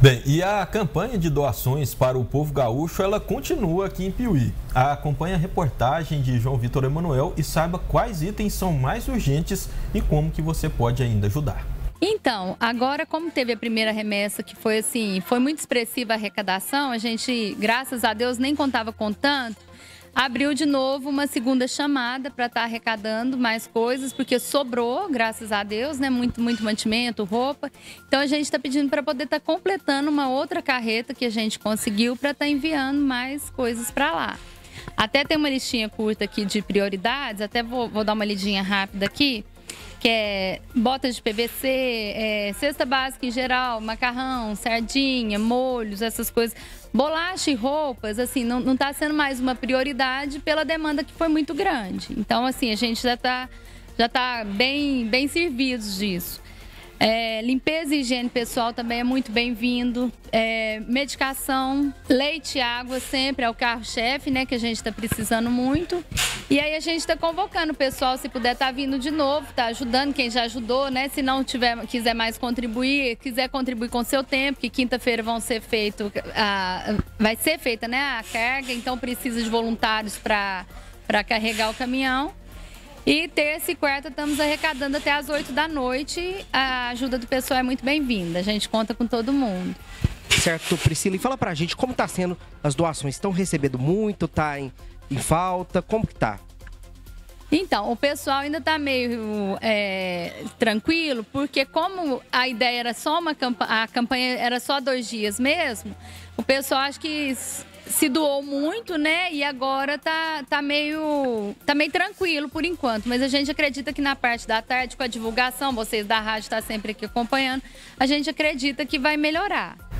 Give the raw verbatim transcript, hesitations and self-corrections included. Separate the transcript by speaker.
Speaker 1: Bem, e a campanha de doações para o povo gaúcho, ela continua aqui em Piuí. Acompanhe a reportagem de João Vitor Emanuel e saiba quais itens são mais urgentes e como que você pode ainda ajudar.
Speaker 2: Então, agora como teve a primeira remessa que foi assim, foi muito expressiva a arrecadação, a gente, graças a Deus, nem contava com tanto, abriu de novo uma segunda chamada para estar arrecadando mais coisas, porque sobrou, graças a Deus, né? Muito, muito mantimento, roupa. Então a gente está pedindo para poder estar completando uma outra carreta que a gente conseguiu para estar enviando mais coisas para lá. Até tem uma listinha curta aqui de prioridades, até vou, vou dar uma lidinha rápida aqui, que é botas de P V C, é, cesta básica em geral, macarrão, sardinha, molhos, essas coisas. Bolacha e roupas, assim, não, não tá sendo mais uma prioridade pela demanda que foi muito grande. Então, assim, a gente já tá, já tá bem, bem servidos disso. É, limpeza e higiene pessoal também é muito bem-vindo. É, medicação, leite e água sempre é o carro-chefe, né? Que a gente está precisando muito. E aí a gente está convocando o pessoal, se puder estar tá vindo de novo, tá ajudando quem já ajudou, né? Se não tiver, quiser mais contribuir, quiser contribuir com o seu tempo, que quinta-feira vão ser feito, a, vai ser feita, né? A carga, então precisa de voluntários para para carregar o caminhão. E terça e quarta estamos arrecadando até as oito da noite. A ajuda do pessoal é muito bem-vinda. A gente conta com todo mundo.
Speaker 3: Certo, Priscila. E fala pra gente como tá sendo as doações. Estão recebendo muito? Tá em, em falta? Como que tá?
Speaker 2: Então, o pessoal ainda tá meio é, tranquilo, porque como a ideia era só uma campanha, a campanha era só dois dias mesmo, o pessoal acho que se doou muito, né? E agora tá, tá, meio, tá meio tranquilo por enquanto. Mas a gente acredita que na parte da tarde, com a divulgação, vocês da rádio estão sempre aqui acompanhando, a gente acredita que vai melhorar.